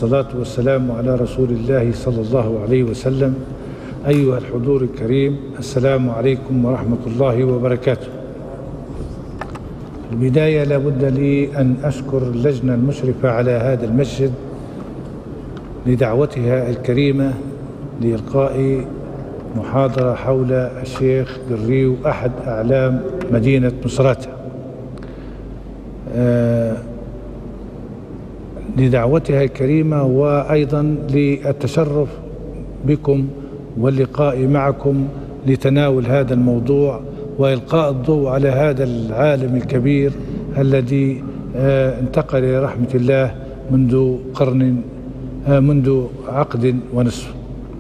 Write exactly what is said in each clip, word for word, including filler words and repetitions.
والصلاة والسلام على رسول الله صلى الله عليه وسلم. أيها الحضور الكريم، السلام عليكم ورحمة الله وبركاته. في البداية لابد لي أن أشكر اللجنة المشرفة على هذا المسجد لدعوتها الكريمة لإلقاء محاضرة حول الشيخ قريو أحد أعلام مدينة مصراتة. آه لدعوتها الكريمة، وأيضا للتشرف بكم واللقاء معكم لتناول هذا الموضوع وإلقاء الضوء على هذا العالم الكبير الذي آه انتقل إلى رحمة الله منذ قرن آه منذ عقد ونصف.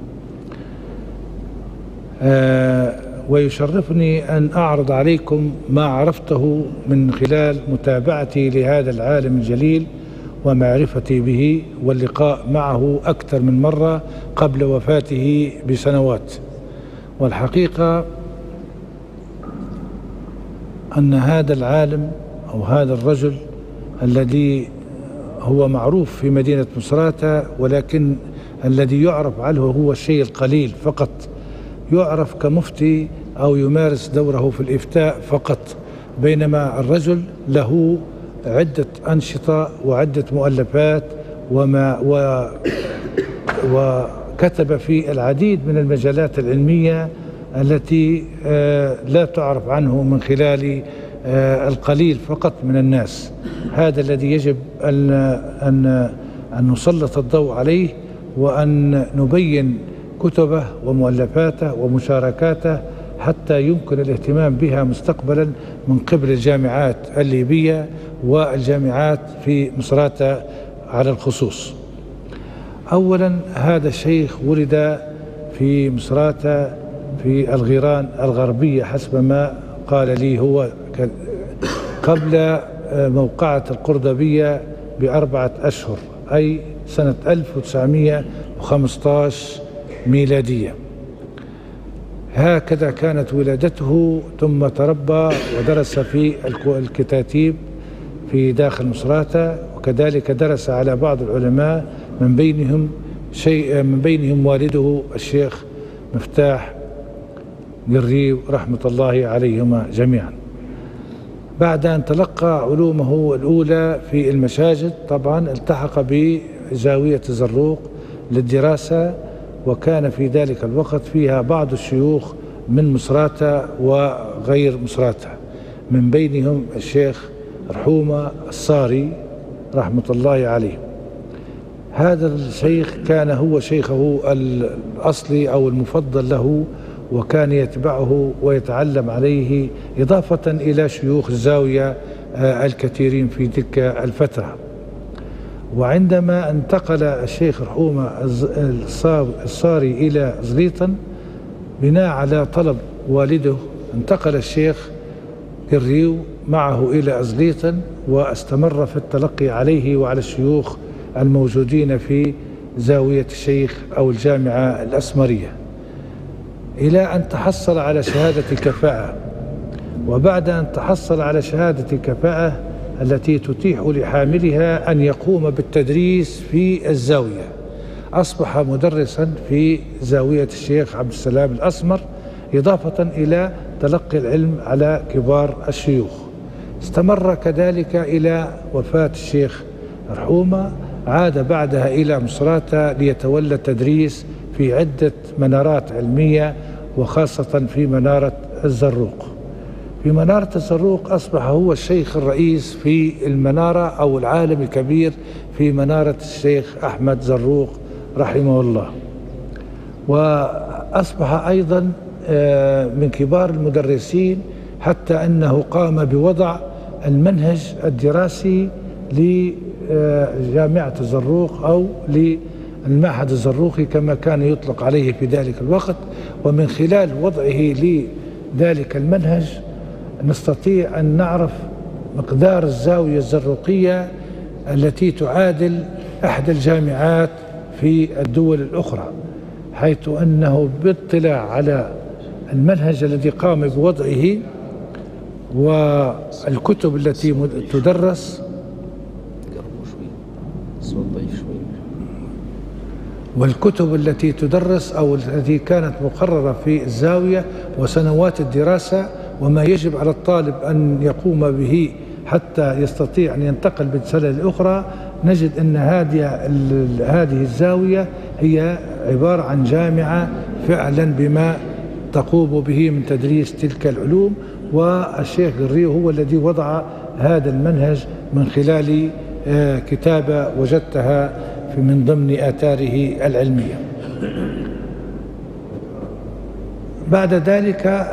آه ويشرفني أن أعرض عليكم ما عرفته من خلال متابعتي لهذا العالم الجليل ومعرفتي به واللقاء معه أكثر من مرة قبل وفاته بسنوات. والحقيقة أن هذا العالم أو هذا الرجل الذي هو معروف في مدينة مصراتة، ولكن الذي يعرف عنه هو الشيء القليل فقط، يعرف كمفتي أو يمارس دوره في الإفتاء فقط، بينما الرجل له عدة أنشطة وعدة مؤلفات وما و وكتب في العديد من المجالات العلمية التي لا تعرف عنه من خلال القليل فقط من الناس. هذا الذي يجب أن أن أن نسلط الضوء عليه وأن نبين كتبه ومؤلفاته ومشاركاته حتى يمكن الاهتمام بها مستقبلا من قبل الجامعات الليبية والجامعات في مصراتة على الخصوص. أولا، هذا الشيخ ولد في مصراتة في الغيران الغربية حسب ما قال لي هو قبل موقعة القردبية بأربعة أشهر، أي سنة ألف وتسعمئة وخمسة عشر ميلادية. هكذا كانت ولادته، ثم تربى ودرس في الكتاتيب في داخل مصراتة، وكذلك درس على بعض العلماء من بينهم شيء من بينهم والده الشيخ مفتاح قريو رحمة الله عليهما جميعا. بعد أن تلقى علومه الأولى في المساجد، طبعا التحق بزاوية الزروق للدراسة، وكان في ذلك الوقت فيها بعض الشيوخ من مصراتة وغير مصراتة، من بينهم الشيخ رحومة الصاري رحمة الله عليه. هذا الشيخ كان هو شيخه الأصلي أو المفضل له، وكان يتبعه ويتعلم عليه، إضافة إلى شيوخ الزاوية الكثيرين في تلك الفترة. وعندما انتقل الشيخ رحومة الصاري إلى زليطن بناء على طلب والده، انتقل الشيخ قريو معه إلى زليطن واستمر في التلقي عليه وعلى الشيوخ الموجودين في زاوية الشيخ أو الجامعة الأسمرية، إلى أن تحصل على شهادة كفاءة. وبعد أن تحصل على شهادة كفاءة التي تتيح لحاملها أن يقوم بالتدريس في الزاوية، أصبح مدرسا في زاوية الشيخ عبد السلام الأسمر، إضافة إلى تلقي العلم على كبار الشيوخ. استمر كذلك إلى وفاة الشيخ رحومة، عاد بعدها إلى مصراتة ليتولى التدريس في عدة منارات علمية، وخاصة في منارة الزروق. في منارة الزروق أصبح هو الشيخ الرئيس في المنارة أو العالم الكبير في منارة الشيخ أحمد زروق رحمه الله. وأصبح أيضا من كبار المدرسين، حتى أنه قام بوضع المنهج الدراسي لجامعة الزروق أو للمعهد الزروقي كما كان يطلق عليه في ذلك الوقت. ومن خلال وضعه لذلك المنهج نستطيع أن نعرف مقدار الزاوية الزروقية التي تعادل أحد الجامعات في الدول الأخرى، حيث أنه باطلاع على المنهج الذي قام بوضعه والكتب التي تدرس والكتب التي تدرس أو التي كانت مقررة في الزاوية وسنوات الدراسة وما يجب على الطالب أن يقوم به حتى يستطيع أن ينتقل بالسنة الأخرى، نجد أن هذه هذه الزاوية هي عبارة عن جامعة فعلا بما تقوم به من تدريس تلك العلوم. والشيخ قريو هو الذي وضع هذا المنهج من خلال كتابة وجدتها في من ضمن آثاره العلمية. بعد ذلك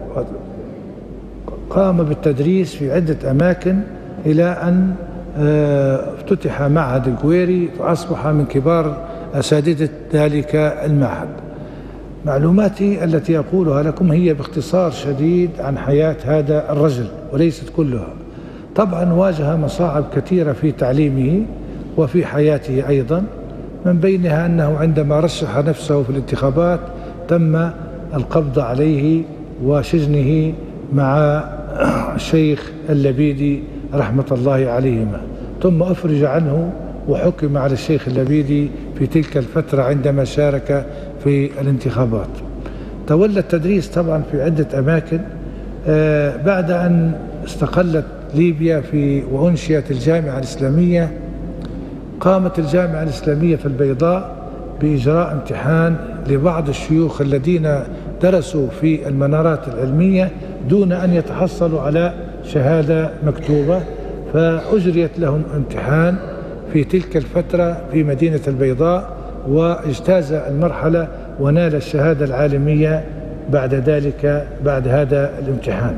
قام بالتدريس في عدة أماكن إلى أن افتتح معهد القويري فأصبح من كبار أساتذة ذلك المعهد. معلوماتي التي أقولها لكم هي باختصار شديد عن حياة هذا الرجل وليست كلها. طبعا واجه مصاعب كثيرة في تعليمه وفي حياته أيضا، من بينها أنه عندما رشح نفسه في الانتخابات تم القبض عليه وسجنه مع الشيخ اللبيدي رحمة الله عليهما، ثم أفرج عنه وحكم على الشيخ اللبيدي في تلك الفترة عندما شارك في الانتخابات. تولى التدريس طبعا في عدة أماكن. آه بعد أن استقلت ليبيا في وأنشئت الجامعة الإسلامية، قامت الجامعة الإسلامية في البيضاء بإجراء امتحان لبعض الشيوخ الذين درسوا في المنارات العلمية دون أن يتحصلوا على شهادة مكتوبة، فأجريت لهم امتحان في تلك الفترة في مدينة البيضاء واجتاز المرحلة ونال الشهادة العالمية بعد ذلك بعد هذا الامتحان.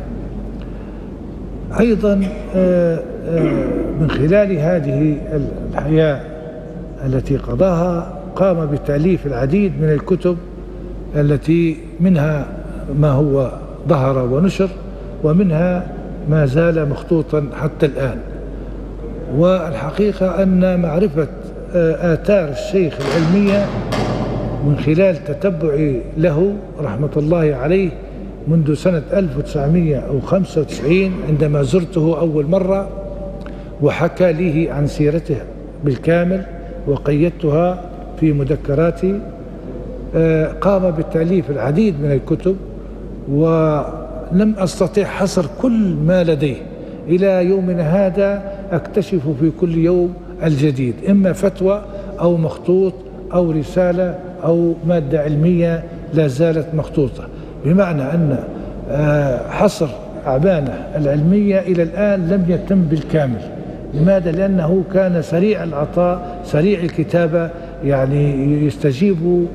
أيضا من خلال هذه الحياة التي قضاها قام بتأليف العديد من الكتب التي منها ما هو ظهر ونشر ومنها ما زال مخطوطا حتى الآن. والحقيقة أن معرفة آثار الشيخ العلمية من خلال تتبعي له رحمة الله عليه منذ سنة ألف وتسعمئة وخمسة وتسعين عندما زرته أول مرة وحكى لي عن سيرته بالكامل وقيدتها في مذكراتي، قام بالتأليف العديد من الكتب ولم أستطيع حصر كل ما لديه. إلى يومنا هذا أكتشف في كل يوم الجديد، إما فتوى أو مخطوط أو رسالة أو مادة علمية لا زالت مخطوطة، بمعنى أن حصر أعماله العلمية إلى الآن لم يتم بالكامل. لماذا؟ لأنه كان سريع العطاء سريع الكتابة، يعني يستجيب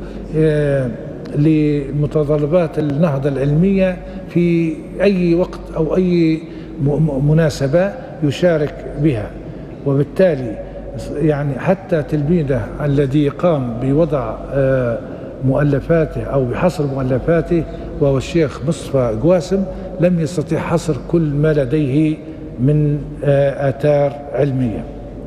لمتطلبات النهضة العلمية في أي وقت أو أي مناسبة يشارك بها. وبالتالي يعني حتى تلميذه الذي قام بوضع مؤلفاته أو بحصر مؤلفاته وهو الشيخ مصطفى قواسم لم يستطيع حصر كل ما لديه من آثار علمية.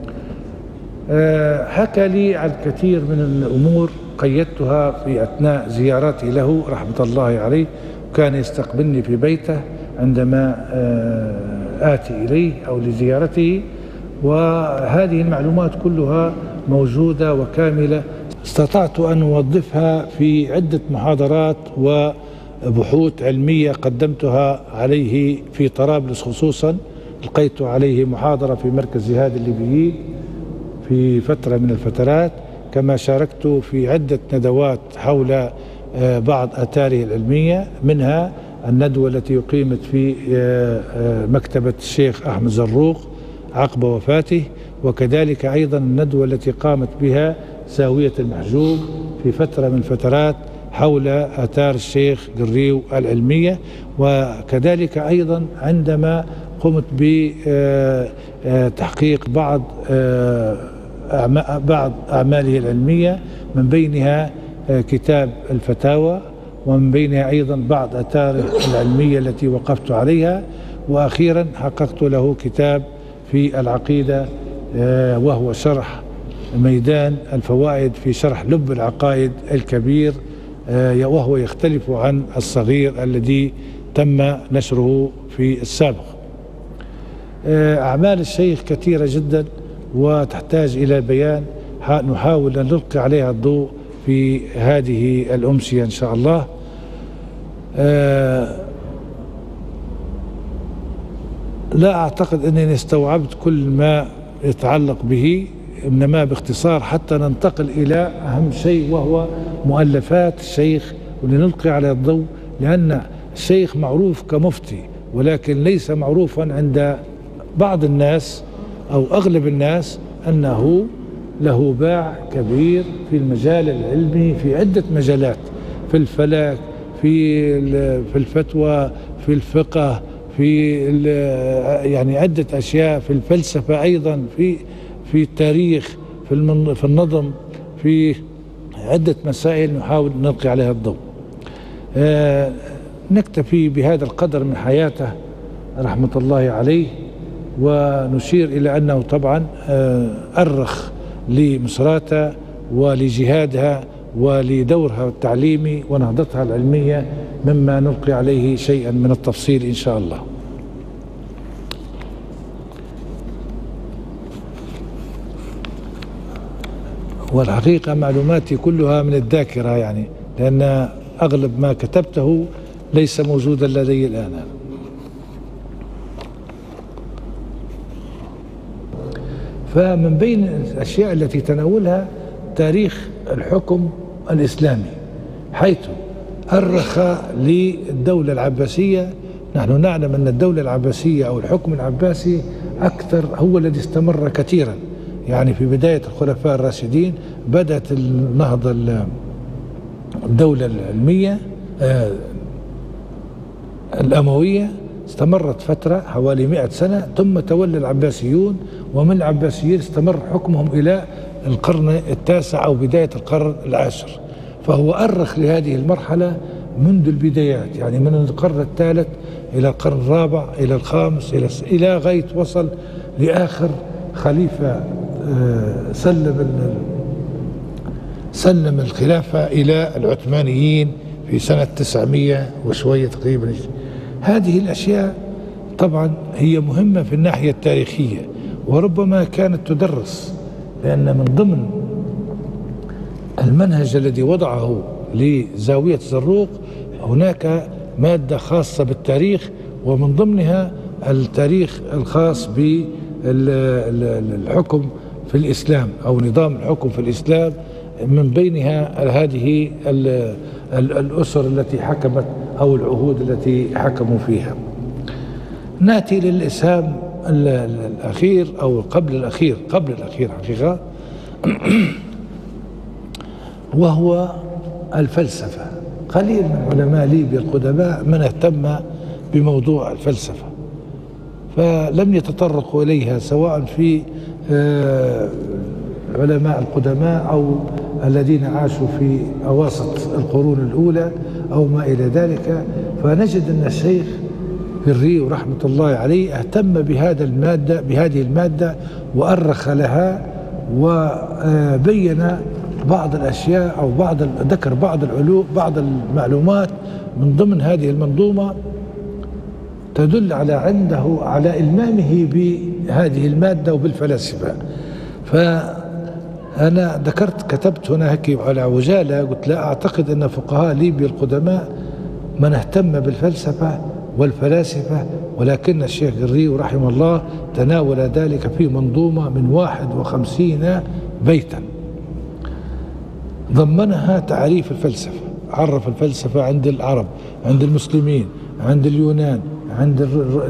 حكى لي عن كثير من الأمور قيدتها في أثناء زياراتي له رحمة الله عليه، وكان يستقبلني في بيته عندما آتي إليه أو لزيارته، وهذه المعلومات كلها موجودة وكاملة استطعت أن أوظفها في عدة محاضرات وبحوث علمية قدمتها عليه في طرابلس. خصوصا لقيت عليه محاضرة في مركز جهاد الليبيين في فترة من الفترات، كما شاركت في عدة ندوات حول بعض آثاره العلمية، منها الندوة التي أقيمت في مكتبة الشيخ أحمد زروق عقب وفاته، وكذلك أيضا الندوة التي قامت بها زاوية المحجوب في فترة من الفترات حول آثار الشيخ قريو العلمية. وكذلك أيضا عندما قمت بتحقيق بعض بعض أعماله العلمية، من بينها كتاب الفتاوى، ومن بينها أيضا بعض آثاره العلمية التي وقفت عليها، وأخيرا حققت له كتاب في العقيدة وهو شرح ميدان الفوائد في شرح لب العقائد الكبير، وهو يختلف عن الصغير الذي تم نشره في السابق. أعمال الشيخ كثيرة جدا وتحتاج إلى بيان، نحاول أن نلقي عليها الضوء في هذه الأمسية إن شاء الله. آه لا أعتقد أنني استوعبت كل ما يتعلق به، إنما باختصار حتى ننتقل إلى أهم شيء وهو مؤلفات الشيخ ولنلقي على الضوء، لأن الشيخ معروف كمفتي ولكن ليس معروفا عند بعض الناس أو أغلب الناس أنه له باع كبير في المجال العلمي في عدة مجالات، في الفلك، في في الفتوى، في الفقه، في يعني عدة أشياء، في الفلسفة أيضا، في في التاريخ، في في النظم، في عدة مسائل نحاول نلقي عليها الضوء. آه نكتفي بهذا القدر من حياته رحمة الله عليه، ونشير إلى أنه طبعا آه أرخ لمصراتة ولجهادها ولدورها التعليمي ونهضتها العلمية، مما نلقي عليه شيئا من التفصيل إن شاء الله. والحقيقة معلوماتي كلها من الذاكرة، يعني لأن أغلب ما كتبته ليس موجودا لدي الآن. فمن بين الأشياء التي تناولها تاريخ الحكم الإسلامي، حيث أرخ للدولة العباسية. نحن نعلم أن الدولة العباسية أو الحكم العباسي أكثر هو الذي استمر كثيرا، يعني في بداية الخلفاء الراشدين بدأت النهضة الدولة العلمية آه الأموية، استمرت فترة حوالي مئة سنة، ثم تولى العباسيون، ومن العباسيين استمر حكمهم إلى القرن التاسع أو بداية القرن العاشر. فهو أرخ لهذه المرحلة منذ البدايات، يعني من القرن الثالث إلى القرن الرابع إلى الخامس إلى إلى غاية وصل لآخر خليفة سلم سلم الخلافة إلى العثمانيين في سنة تسعمئة وشوية تقريبا. هذه الأشياء طبعا هي مهمة في الناحية التاريخية، وربما كانت تدرس، لأن من ضمن المنهج الذي وضعه لزاوية زروق هناك مادة خاصة بالتاريخ، ومن ضمنها التاريخ الخاص بالحكم في الإسلام أو نظام الحكم في الإسلام، من بينها هذه الأسر التي حكمت أو العهود التي حكموا فيها. نأتي للإسهام الأخير أو قبل الأخير قبل الأخير حقيقة وهو الفلسفة. قليل من علماء ليبيا القدماء من اهتم بموضوع الفلسفة، فلم يتطرقوا إليها سواء في علماء القدماء أو الذين عاشوا في أواسط القرون الأولى أو ما إلى ذلك. فنجد أن الشيخ الري رحمة الله عليه اهتم بهذا المادة بهذه المادة وأرخ لها، وبين بعض الأشياء أو بعض ذكر بعض العلوم بعض المعلومات من ضمن هذه المنظومة تدل على عنده على إلمامه بهذه المادة وبالفلاسفة. فأنا ذكرت كتبت هنا هيك على عجالة، قلت لا أعتقد أن فقهاء ليبيا القدماء من اهتم بالفلسفة والفلاسفة، ولكن الشيخ الري رحمه الله تناول ذلك في منظومة من واحد وخمسين بيتا ضمنها تعريف الفلسفة. عرف الفلسفة عند العرب، عند المسلمين، عند اليونان، عند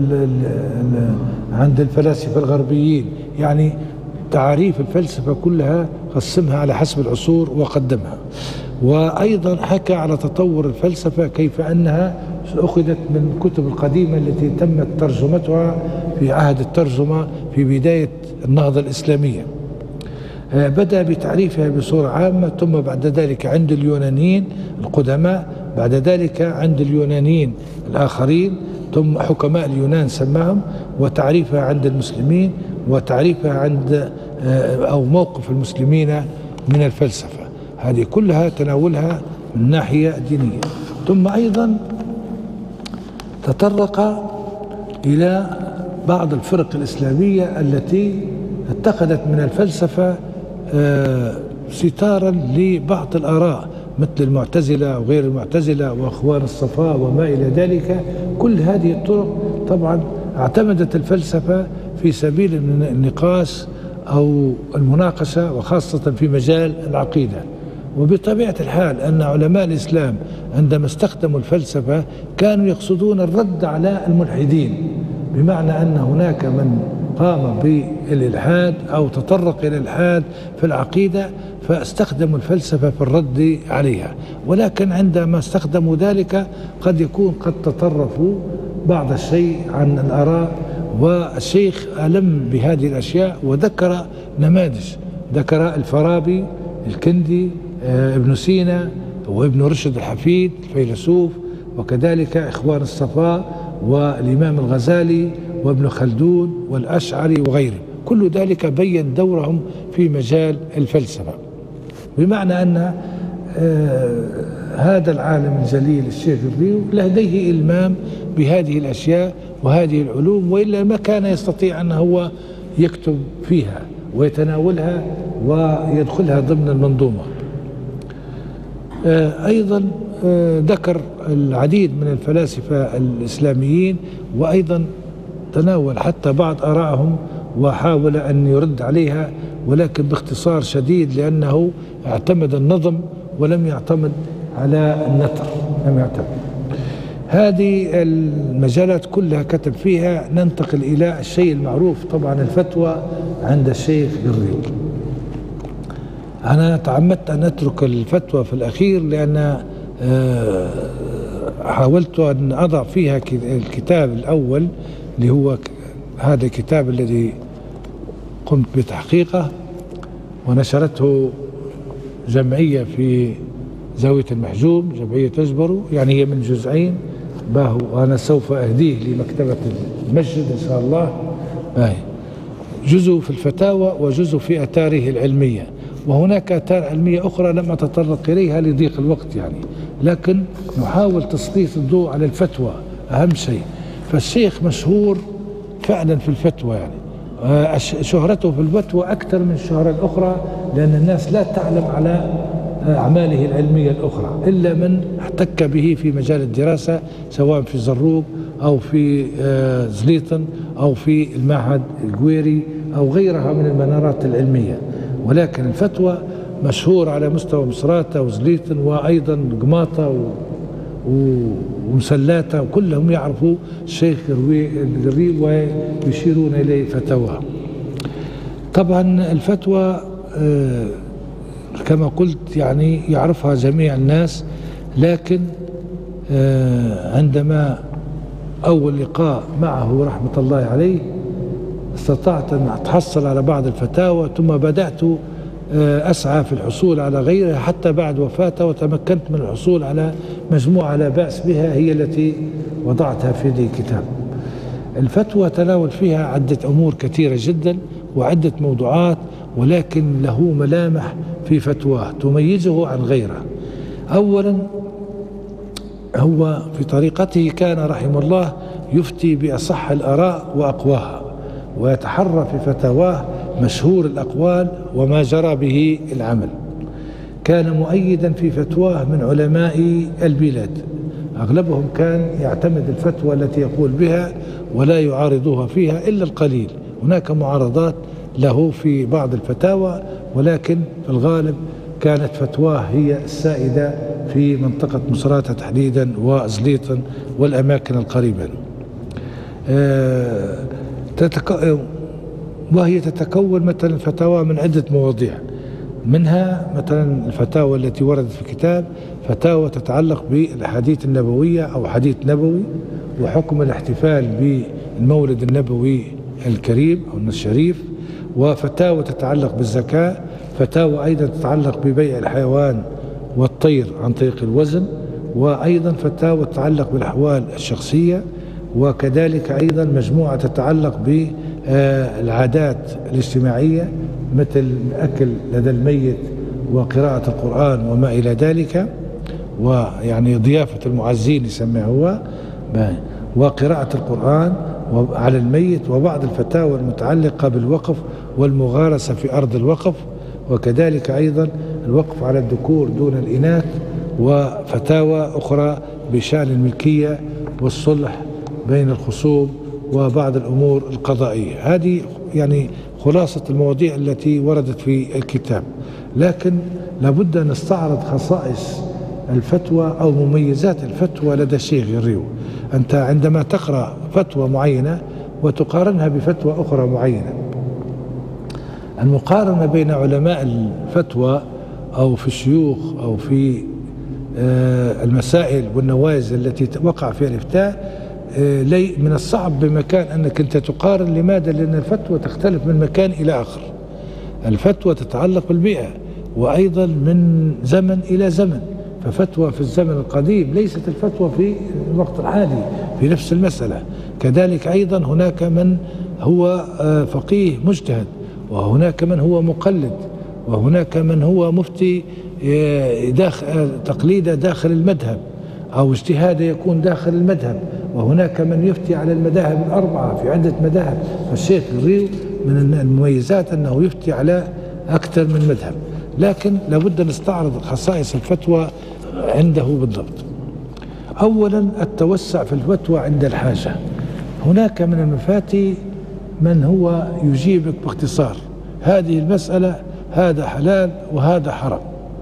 عند الفلاسفة الغربيين، يعني تعريف الفلسفة كلها قسمها على حسب العصور وقدمها. وأيضا حكى على تطور الفلسفة، كيف أنها أخذت من الكتب القديمة التي تمت ترجمتها في عهد الترجمة في بداية النهضة الإسلامية. بدأ بتعريفها بصورة عامة، ثم بعد ذلك عند اليونانيين القدماء، بعد ذلك عند اليونانيين الآخرين، ثم حكماء اليونان سماهم، وتعريفها عند المسلمين، وتعريفها عند أو موقف المسلمين من الفلسفة. هذه كلها تناولها من ناحية دينية. ثم أيضا تطرق إلى بعض الفرق الإسلامية التي اتخذت من الفلسفة ستارا لبعض الآراء مثل المعتزلة وغير المعتزلة وأخوان الصفاء وما إلى ذلك. كل هذه الطرق طبعا اعتمدت الفلسفة في سبيل النقاش أو المناقشة، وخاصة في مجال العقيدة. وبطبيعة الحال أن علماء الإسلام عندما استخدموا الفلسفة كانوا يقصدون الرد على الملحدين، بمعنى أن هناك من قام بالإلحاد أو تطرق إلى الإلحاد في العقيدة فاستخدموا الفلسفة في الرد عليها. ولكن عندما استخدموا ذلك قد يكون قد تطرفوا بعض الشيء عن الآراء، والشيخ ألم بهذه الأشياء وذكر نماذج، ذكر الفارابي، الكندي، ابن سينا وابن رشد الحفيد الفيلسوف، وكذلك إخوان الصفاء والإمام الغزالي وابن خلدون والأشعري وغيره. كل ذلك بين دورهم في مجال الفلسفة، بمعنى أن آه هذا العالم الجليل الشيخ الريو لديه إلمام بهذه الأشياء وهذه العلوم، وإلا ما كان يستطيع أن هو يكتب فيها ويتناولها ويدخلها ضمن المنظومة. آه أيضا آه ذكر العديد من الفلاسفة الإسلاميين، وأيضا تناول حتى بعض آرائهم وحاول أن يرد عليها، ولكن باختصار شديد لأنه اعتمد النظم ولم يعتمد على النثر، لم يعتمد. هذه المجالات كلها كتب فيها. ننتقل إلى الشيء المعروف طبعا، الفتوى عند الشيخ الريو. أنا تعمدت أن أترك الفتوى في الأخير لأن حاولت أن أضع فيها الكتاب الأول اللي هو هذا الكتاب الذي قمت بتحقيقه ونشرته جمعية في زاوية المحجوم، جمعية تجبروا، يعني هي من جزئين باهو، وأنا سوف أهديه لمكتبة المسجد إن شاء الله. باهي جزء في الفتاوى وجزء في أتاره العلمية، وهناك آثار علمية أخرى لم أتطرق إليها لضيق الوقت يعني، لكن نحاول تسليط الضوء على الفتوى أهم شيء. فالشيخ مشهور فعلا في الفتوى، يعني شهرته في الفتوى أكثر من الشهرة الأخرى، لأن الناس لا تعلم على أعماله العلمية الأخرى إلا من احتك به في مجال الدراسة، سواء في زروق أو في زليطن أو في المعهد الجويري أو غيرها من المنارات العلمية. ولكن الفتوى مشهور على مستوى مصراتة وزليطن وأيضا قماطة ومسلاتة، وكلهم يعرفوا الشيخ الريو ويشيرون إليه فتوى. طبعا الفتوى كما قلت يعني يعرفها جميع الناس، لكن عندما أول لقاء معه رحمة الله عليه استطعت أن أتحصل على بعض الفتاوى، ثم بدأت أسعى في الحصول على غيرها حتى بعد وفاته، وتمكنت من الحصول على مجموعة لا بأس بها هي التي وضعتها في هذه الكتاب. الفتوى تناول فيها عدة أمور كثيرة جدا وعدة موضوعات، ولكن له ملامح في فتواه تميزه عن غيره. أولا هو في طريقته كان رحمه الله يفتي بأصح الآراء وأقواها، ويتحرى في فتاواه مشهور الأقوال وما جرى به العمل. كان مؤيدا في فتواه من علماء البلاد، أغلبهم كان يعتمد الفتوى التي يقول بها ولا يعارضها فيها إلا القليل. هناك معارضات له في بعض الفتاوى، ولكن في الغالب كانت فتواه هي السائدة في منطقة مصراتة تحديدا وزليطن والأماكن القريبة. أه تتك... وهي تتكون مثلا الفتاوى من عدة مواضيع، منها مثلا الفتاوى التي وردت في الكتاب فتاوى تتعلق بالأحاديث النبوية أو حديث نبوي وحكم الاحتفال بالمولد النبوي الكريم أو الشريف، وفتاوى تتعلق بالزكاة، فتاوى أيضا تتعلق ببيع الحيوان والطير عن طريق الوزن، وأيضا فتاوى تتعلق بالأحوال الشخصية، وكذلك أيضا مجموعة تتعلق بالعادات الاجتماعية مثل الأكل لدى الميت وقراءة القرآن وما إلى ذلك، ويعني ضيافة المعزين يسميه هو، وقراءة القرآن على الميت، وبعض الفتاوى المتعلقة بالوقف والمغارسة في أرض الوقف، وكذلك أيضا الوقف على الذكور دون الإناث، وفتاوى أخرى بشأن الملكية والصلح بين الخصوم وبعض الأمور القضائية. هذه يعني خلاصة المواضيع التي وردت في الكتاب. لكن لابد أن نستعرض خصائص الفتوى أو مميزات الفتوى لدى الشيخ غريو. أنت عندما تقرأ فتوى معينة وتقارنها بفتوى أخرى معينة، المقارنة بين علماء الفتوى أو في الشيوخ أو في المسائل والنوازل التي وقع فيها الإفتاء لي من الصعب بمكان أنك أنت تقارن. لماذا؟ لأن الفتوى تختلف من مكان إلى آخر. الفتوى تتعلق بالبيئة وأيضا من زمن إلى زمن، ففتوى في الزمن القديم ليست الفتوى في الوقت الحالي في نفس المسألة. كذلك أيضا هناك من هو فقيه مجتهد، وهناك من هو مقلد، وهناك من هو مفتي داخل تقليده داخل المذهب أو اجتهاده يكون داخل المذهب، وهناك من يفتي على المذاهب الأربعة في عدة مذاهب. فالشيخ غريو من المميزات أنه يفتي على أكثر من مذهب. لكن لابد نستعرض خصائص الفتوى عنده بالضبط. أولا التوسع في الفتوى عند الحاجة. هناك من المفتي من هو يجيبك باختصار: هذه المسألة هذا حلال وهذا حرام،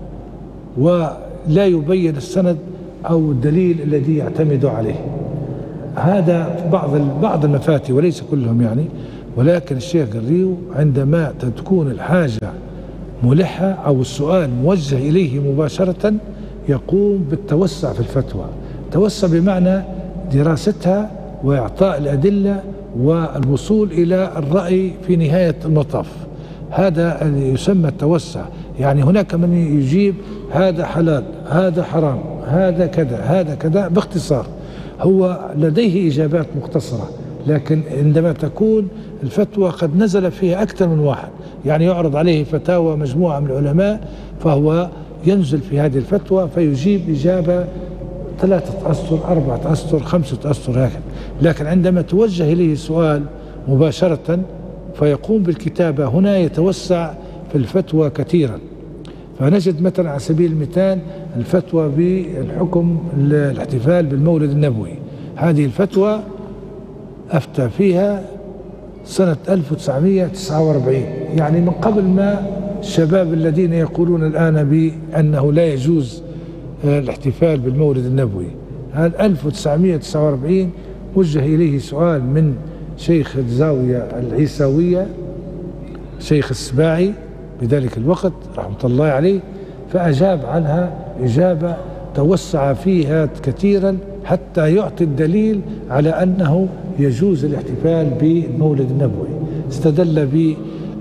ولا يبين السند أو الدليل الذي يعتمد عليه. هذا بعض بعض المفاتي وليس كلهم يعني. ولكن الشيخ غريو عندما تكون الحاجة ملحة أو السؤال موجه إليه مباشرة يقوم بالتوسع في الفتوى. توسع بمعنى دراستها وإعطاء الأدلة والوصول إلى الرأي في نهاية المطاف. هذا يسمى التوسع. يعني هناك من يجيب هذا حلال هذا حرام هذا كذا هذا كذا باختصار، هو لديه إجابات مختصرة. لكن عندما تكون الفتوى قد نزل فيها أكثر من واحد، يعني يعرض عليه فتاوى مجموعة من العلماء، فهو ينزل في هذه الفتوى فيجيب إجابة ثلاثة أسطر أربعة أسطر خمسة أسطر هكذا. لكن عندما توجه إليه سؤال مباشرة فيقوم بالكتابة، هنا يتوسع في الفتوى كثيرا. فنجد مثلا على سبيل المثال الفتوى بالحكم الاحتفال بالمولد النبوي. هذه الفتوى أفتى فيها سنة ألف وتسعمئة وتسعة وأربعين، يعني من قبل ما الشباب الذين يقولون الآن بأنه لا يجوز الاحتفال بالمولد النبوي. هذا ألف وتسعمئة وتسعة وأربعين وجه إليه سؤال من شيخ الزاوية العيساوية شيخ السباعي بذلك الوقت رحمة الله عليه، فأجاب عنها إجابة توسع فيها كثيرا حتى يعطي الدليل على أنه يجوز الاحتفال بالمولد النبوي. استدل ب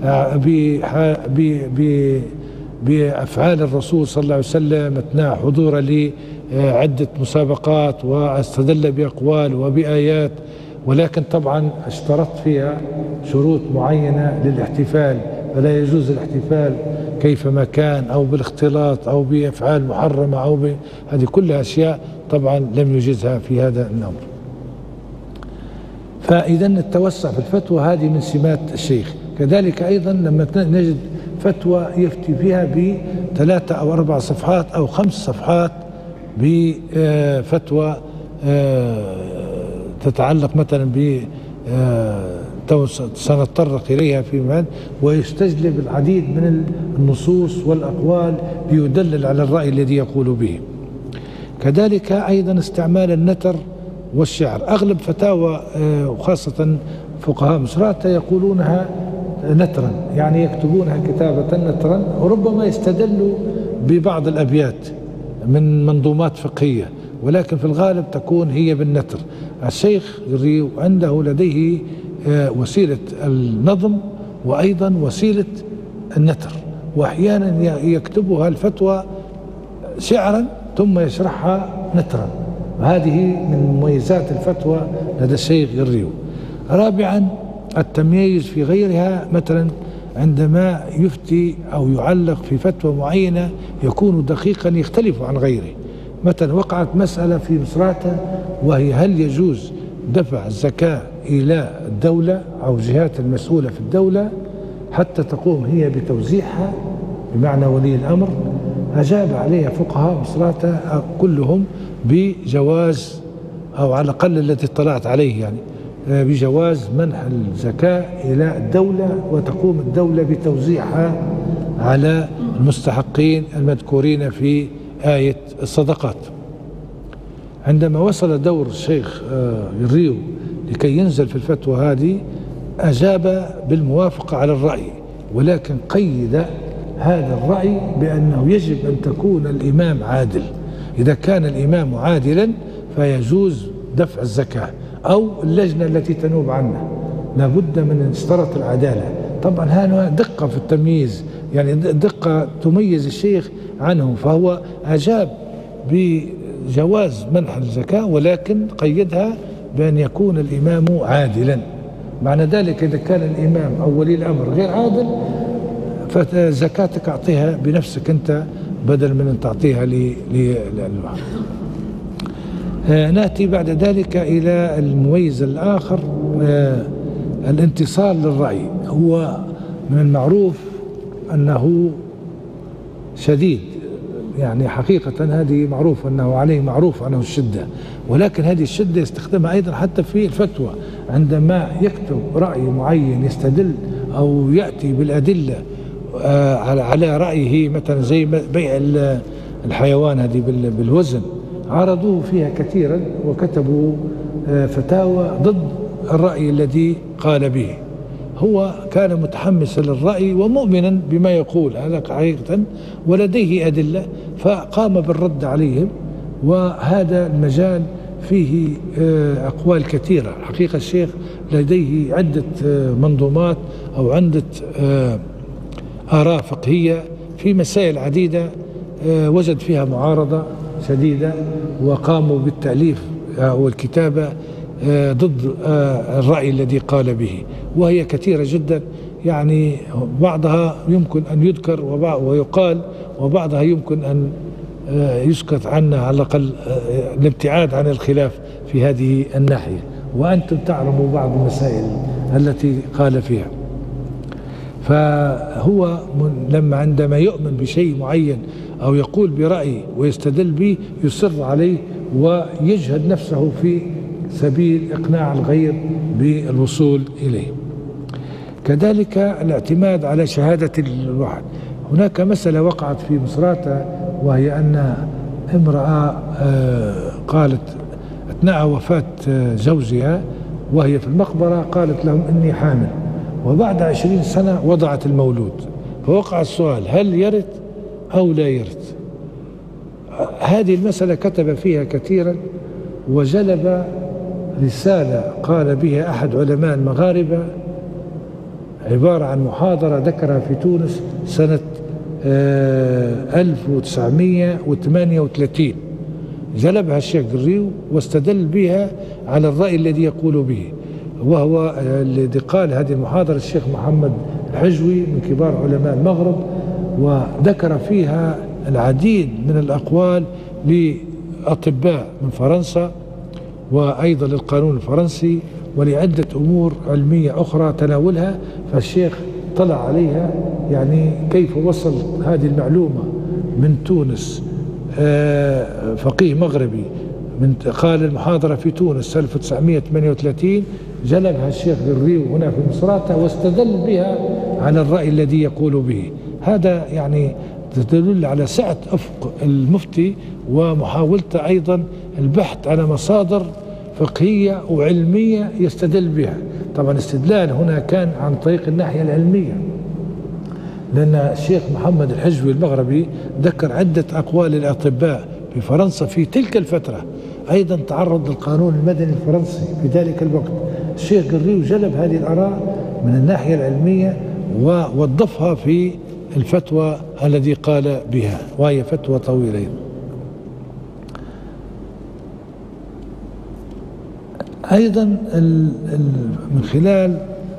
بأفعال الرسول صلى الله عليه وسلم أثناء حضوره لعدة مسابقات، واستدل بأقوال وبآيات، ولكن طبعا اشترط فيها شروط معينة للاحتفال، فلا يجوز الاحتفال كيفما كان أو بالاختلاط أو بأفعال محرمة أو ب... هذه كلها أشياء طبعا لم يجزها في هذا الأمر. فإذا التوسع في الفتوى هذه من سمات الشيخ. كذلك أيضا لما نجد فتوى يفتي فيها بثلاثة أو أربع صفحات أو خمس صفحات بفتوى تتعلق مثلا ب سنتطرق إليها فيما، ويستجلب العديد من النصوص والأقوال ليدلل على الرأي الذي يقول به. كذلك أيضا استعمال النثر والشعر. أغلب فتاوى وخاصة فقهاء مصراتة يقولونها نثرا، يعني يكتبونها كتابة نثرا، وربما يستدلوا ببعض الأبيات من منظومات فقهية، ولكن في الغالب تكون هي بالنثر. الشيخ غريو عنده لديه وسيلة النظم وأيضا وسيلة النثر، وأحيانا يكتبها الفتوى شعرا ثم يشرحها نثرا. هذه من مميزات الفتوى لدى الشيخ غريو. رابعا التمييز في غيرها، مثلا عندما يفتي أو يعلق في فتوى معينة يكون دقيقا يختلف عن غيره. مثلا وقعت مسألة في مصراتة وهي هل يجوز دفع الزكاة إلى الدولة أو جهات المسؤولة في الدولة حتى تقوم هي بتوزيعها بمعنى ولي الأمر، أجاب عليها فقهاء مصراتة كلهم بجواز، أو على الأقل الذي اطلعت عليه يعني بجواز منح الزكاة إلى الدولة، وتقوم الدولة بتوزيعها على المستحقين المذكورين في آية الصدقات. عندما وصل دور الشيخ الريو لكي ينزل في الفتوى هذه أجاب بالموافقة على الرأي، ولكن قيد هذا الرأي بأنه يجب أن تكون الإمام عادل. إذا كان الإمام عادلا فيجوز دفع الزكاة، أو اللجنة التي تنوب عنها لابد من اشترط العدالة. طبعا هذا دقة في التمييز، يعني دقة تميز الشيخ عنه، فهو أجاب بجواز منح الزكاة ولكن قيدها بأن يكون الإمام عادلا. معنى ذلك إذا كان الإمام أو ولي الأمر غير عادل فزكاتك أعطيها بنفسك أنت بدل من أن تعطيها للواحد. آه نأتي بعد ذلك إلى المميز الآخر، آه الانتصار للرأي. هو من المعروف أنه شديد، يعني حقيقة هذه معروف أنه عليه معروف أنه الشدة، ولكن هذه الشدة يستخدمها أيضا حتى في الفتوى. عندما يكتب رأي معين يستدل أو يأتي بالأدلة آه على رأيه، مثلا زي بيع الحيوان هذه بالوزن، عرضوه فيها كثيرا وكتبوا آه فتاوى ضد الرأي الذي قال به. هو كان متحمسا للرأي ومؤمنا بما يقول هذا حقيقة ولديه أدلة، فقام بالرد عليهم. وهذا المجال فيه أقوال كثيرة. حقيقة الشيخ لديه عدة منظومات أو عدة آراء فقهية في مسائل عديدة وجد فيها معارضة شديدة، وقاموا بالتأليف والكتابة ضد الرأي الذي قال به، وهي كثيرة جدا. يعني بعضها يمكن أن يذكر ويقال، وبعضها يمكن أن يسكت عنها، على الأقل الابتعاد عن الخلاف في هذه الناحية. وأنتم تعلموا بعض المسائل التي قال فيها. فهو لما عندما يؤمن بشيء معين أو يقول برأي ويستدل به يصر عليه ويجهد نفسه في سبيل إقناع الغير بالوصول إليه. كذلك الاعتماد على شهادة الواحد. هناك مسألة وقعت في مصراتة، وهي أن امرأة قالت أثناء وفاة زوجها وهي في المقبرة قالت لهم إني حامل، وبعد عشرين سنة وضعت المولود. فوقع السؤال هل يرث أو لا يرث؟ هذه المسألة كتب فيها كثيرا، وجلب رسالة قال بها أحد علماء المغاربة، عبارة عن محاضرة ذكرها في تونس سنة ألف وتسعمئة وثمانية وثلاثين، جلبها الشيخ الريو واستدل بها على الرأي الذي يقول به. وهو الذي قال هذه المحاضرة الشيخ محمد الحجوي من كبار علماء المغرب، وذكر فيها العديد من الأقوال لأطباء من فرنسا وأيضا للقانون الفرنسي ولعدة أمور علمية أخرى تناولها. فالشيخ طلع عليها، يعني كيف وصل هذه المعلومة من تونس، فقيه مغربي من قال المحاضرة في تونس ألف وتسعمئة وثمانية وثلاثين، جلبها الشيخ الريو هنا في مصراتة واستدل بها على الرأي الذي يقول به. هذا يعني تدل على سعة أفق المفتي ومحاولته أيضا البحث على مصادر فقهية وعلمية يستدل بها. طبعا الاستدلال هنا كان عن طريق الناحية العلمية، لأن الشيخ محمد الحجوي المغربي ذكر عدة أقوال الأطباء في فرنسا في تلك الفترة، أيضا تعرض للقانون المدني الفرنسي في ذلك الوقت. الشيخ الريو جلب هذه الآراء من الناحية العلمية ووظفها في الفتوى الذي قال بها، وهي فتوى طويلة. أيضا من خلال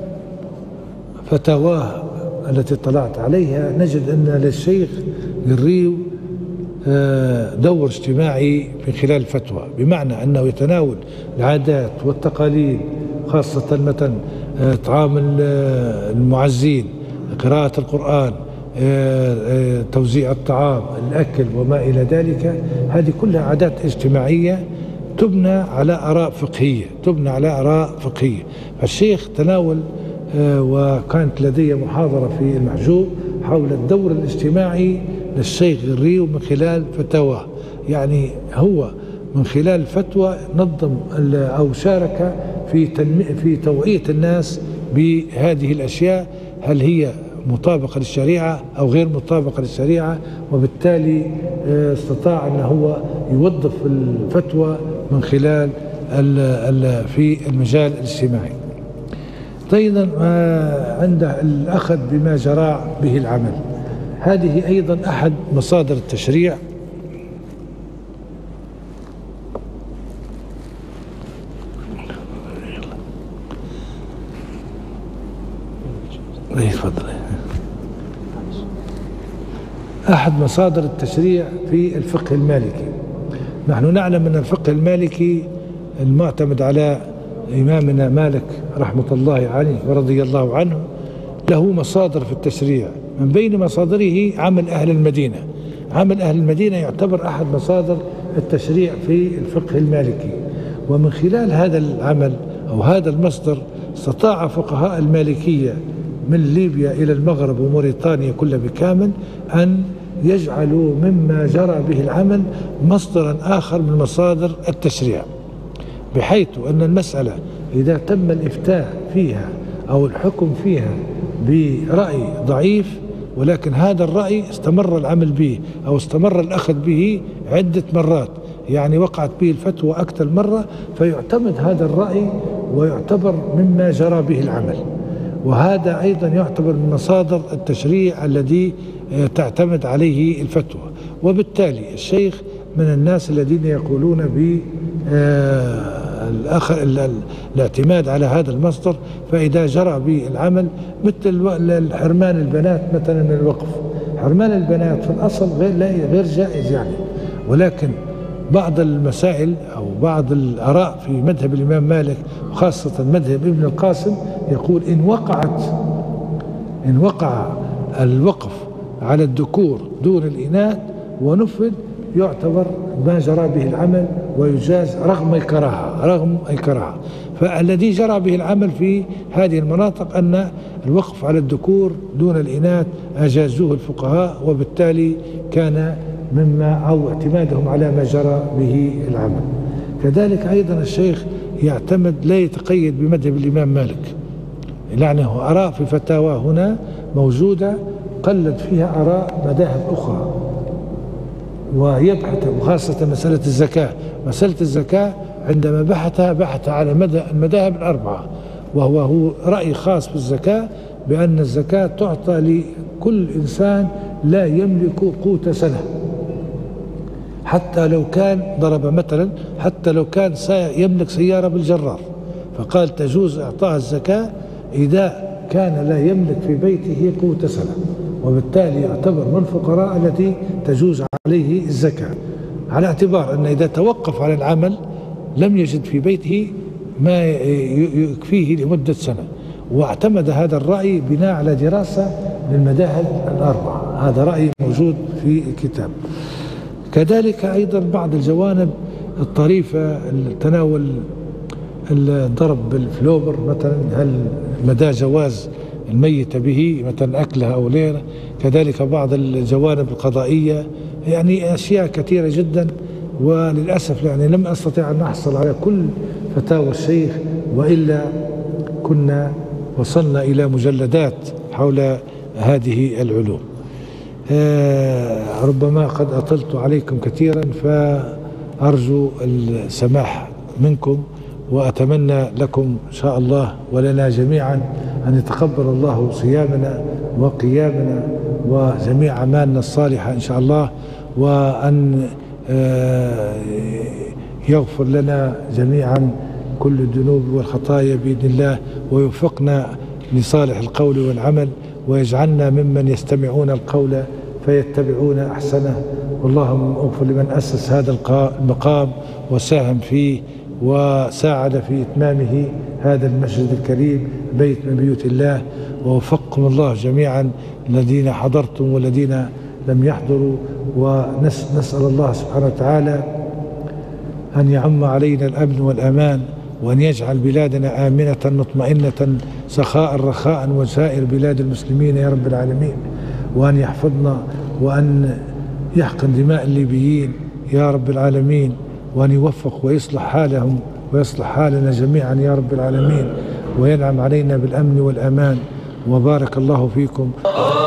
فتاواه التي اطلعت عليها نجد أن للشيخ الريو دور اجتماعي من خلال الفتوى، بمعنى أنه يتناول العادات والتقاليد، خاصة مثلا طعام المعزين، قراءة القرآن، توزيع الطعام، الأكل وما إلى ذلك. هذه كلها عادات اجتماعية تبنى على آراء فقهية تبنى على آراء فقهية. فالشيخ تناول وكانت لدي محاضرة في المحجوب حول الدور الاجتماعي للشيخ غريو من خلال فتاواه. يعني هو من خلال الفتوى نظم أو شارك في في توعية الناس بهذه الأشياء، هل هي مطابقة للشريعة أو غير مطابقة للشريعة، وبالتالي استطاع أن هو يوظف الفتوى من خلال في المجال الاجتماعي. أيضا عنده الأخذ بما جرى به العمل، هذه أيضا أحد مصادر التشريع. أحد مصادر التشريع في الفقه المالكي. نحن نعلم أن الفقه المالكي المعتمد على إمامنا مالك رحمة الله عليه ورضي الله عنه له مصادر في التشريع، من بين مصادره عمل أهل المدينة. عمل أهل المدينة يعتبر أحد مصادر التشريع في الفقه المالكي، ومن خلال هذا العمل أو هذا المصدر استطاع فقهاء المالكية من ليبيا إلى المغرب وموريتانيا كلها بكامل أن يجعلوا مما جرى به العمل مصدرا آخر من مصادر التشريع، بحيث أن المسألة إذا تم الإفتاء فيها أو الحكم فيها برأي ضعيف، ولكن هذا الرأي استمر العمل به أو استمر الأخذ به عدة مرات، يعني وقعت به الفتوى أكثر مرة، فيعتمد هذا الرأي ويعتبر مما جرى به العمل. وهذا أيضا يعتبر من مصادر التشريع الذي تعتمد عليه الفتوى. وبالتالي الشيخ من الناس الذين يقولون ب الاعتماد على هذا المصدر، فإذا جرى به العمل مثل حرمان البنات مثلا من الوقف. حرمان البنات في الأصل غير غير جائز يعني، ولكن بعض المسائل أو بعض الآراء في مذهب الإمام مالك وخاصة مذهب ابن القاسم يقول إن وقعت إن وقع الوقف على الذكور دون الإناث ونفذ يعتبر ما جرى به العمل ويجاز رغم الكراهة رغم الكراهة. فالذي جرى به العمل في هذه المناطق أن الوقف على الذكور دون الإناث أجازوه الفقهاء، وبالتالي كان مما أو اعتمادهم على ما جرى به العمل. كذلك أيضا الشيخ يعتمد لا يتقيد بمذهب الإمام مالك، يعني آراء في فتاوى هنا موجودة قلد فيها آراء مذاهب أخرى ويبحث، وخاصة مسألة الزكاة. مسألة الزكاة عندما بحثها بحث على المذاهب الأربعة، وهو هو رأي خاص في الزكاة بأن الزكاة تعطى لكل إنسان لا يملك قوت سنة، حتى لو كان ضرب مثلا حتى لو كان يملك سيارة بالجرار، فقال تجوز إعطاء الزكاة إذا كان لا يملك في بيته قوت سنة، وبالتالي يعتبر من الفقراء التي تجوز عليه الزكاة، على اعتبار أن إذا توقف على العمل لم يجد في بيته ما يكفيه لمدة سنة. واعتمد هذا الرأي بناء على دراسة للمذاهب الأربعة، هذا رأي موجود في الكتاب. كذلك أيضا بعض الجوانب الطريفة، تناول الضرب بالفلوبر مثلا، هل مدى جواز الميت به مثلا أكلها أو غيره. كذلك بعض الجوانب القضائية، يعني أشياء كثيرة جدا، وللأسف يعني لم أستطيع أن أحصل على كل فتاوى الشيخ، وإلا كنا وصلنا إلى مجلدات حول هذه العلوم. آه ربما قد أطلت عليكم كثيرا، فأرجو السماح منكم، وأتمنى لكم إن شاء الله ولنا جميعا أن يتقبل الله صيامنا وقيامنا وجميع أعمالنا الصالحة إن شاء الله، وأن يغفر لنا جميعا كل الذنوب والخطايا بإذن الله، ويوفقنا لصالح القول والعمل، ويجعلنا ممن يستمعون القول فيتبعون أحسنه. واللهم اغفر لمن أسس هذا المقام وساهم فيه وساعد في إتمامه هذا المسجد الكريم، بيت من بيوت الله. ووفقكم الله جميعا الذين حضرتم والذين لم يحضروا. ونسأل الله سبحانه وتعالى أن يعم علينا الأمن والأمان، وأن يجعل بلادنا آمنة مطمئنة سخاء رخاء وسائر بلاد المسلمين يا رب العالمين، وأن يحفظنا وأن يحقن دماء الليبيين يا رب العالمين، وأن يوفق ويصلح حالهم ويصلح حالنا جميعا يا رب العالمين، وينعم علينا بالأمن والأمان. وبارك الله فيكم.